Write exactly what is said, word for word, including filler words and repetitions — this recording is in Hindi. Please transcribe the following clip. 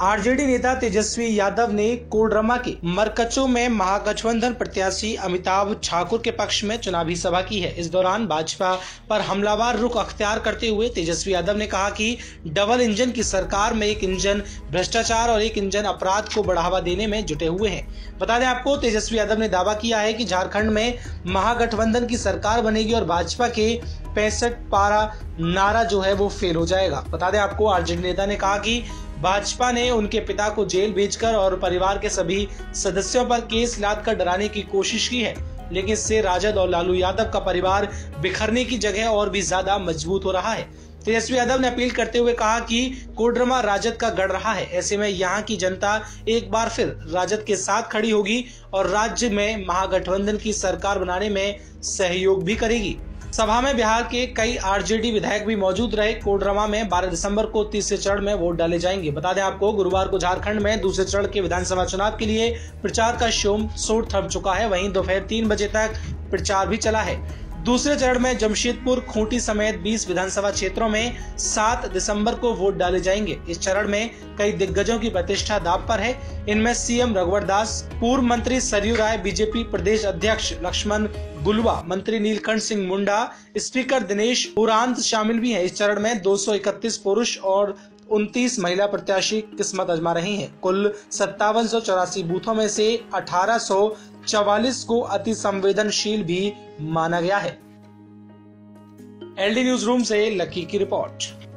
आरजेडी नेता तेजस्वी यादव ने कोडरमा के मरकचो में महागठबंधन प्रत्याशी अमिताभ ठाकुर के पक्ष में चुनावी सभा की है। इस दौरान भाजपा पर हमलावर रुख अख्तियार करते हुए तेजस्वी यादव ने कहा कि डबल इंजन की सरकार में एक इंजन भ्रष्टाचार और एक इंजन अपराध को बढ़ावा देने में जुटे हुए हैं। बता दें आपको, तेजस्वी यादव ने दावा किया है कि झारखंड में महागठबंधन की सरकार बनेगी और भाजपा के पैंसठ पारा नारा जो है वो फेल हो जाएगा। बता दें आपको, आरजेडी नेता ने कहा कि भाजपा ने उनके पिता को जेल भेजकर और परिवार के सभी सदस्यों पर केस लादकर डराने की कोशिश की है, लेकिन इससे राजद और लालू यादव का परिवार बिखरने की जगह और भी ज्यादा मजबूत हो रहा है। तेजस्वी यादव ने अपील करते हुए कहा कि कोडरमा राजद का गढ़ रहा है, ऐसे में यहाँ की जनता एक बार फिर राजद के साथ खड़ी होगी और राज्य में महागठबंधन की सरकार बनाने में सहयोग भी करेगी। सभा में बिहार के कई आरजेडी विधायक भी मौजूद रहे। कोडरमा में बारह दिसंबर को तीसरे चरण में वोट डाले जाएंगे। बता दें आपको, गुरुवार को झारखंड में दूसरे चरण के विधानसभा चुनाव के लिए प्रचार का शोर शोर थम चुका है। वहीं दोपहर तीन बजे तक प्रचार भी चला है। दूसरे चरण में जमशेदपुर, खूंटी समेत बीस विधानसभा क्षेत्रों में सात दिसंबर को वोट डाले जाएंगे। इस चरण में कई दिग्गजों की प्रतिष्ठा दांव पर है। इनमें सीएम रघुवर दास, पूर्व मंत्री सरयू राय, बीजेपी प्रदेश अध्यक्ष लक्ष्मण गुलवा, मंत्री नीलकंठ सिंह मुंडा, स्पीकर दिनेश उरांत शामिल भी हैं। इस चरण में दो सौ इकतीस पुरुष और उनतीस महिला प्रत्याशी किस्मत आजमा रहे हैं। कुल सत्तावन सौ चौरासी बूथों में से अठारह सौ चवालीस को अति संवेदनशील भी माना गया है। एलडी न्यूज रूम से लकी की रिपोर्ट।